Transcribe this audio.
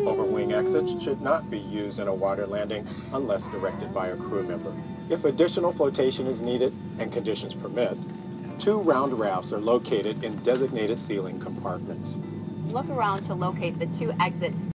Overwing exits should not be used in a water landing unless directed by a crew member. If additional flotation is needed and conditions permit, 2 round rafts are located in designated ceiling compartments. Look around to locate the 2 exits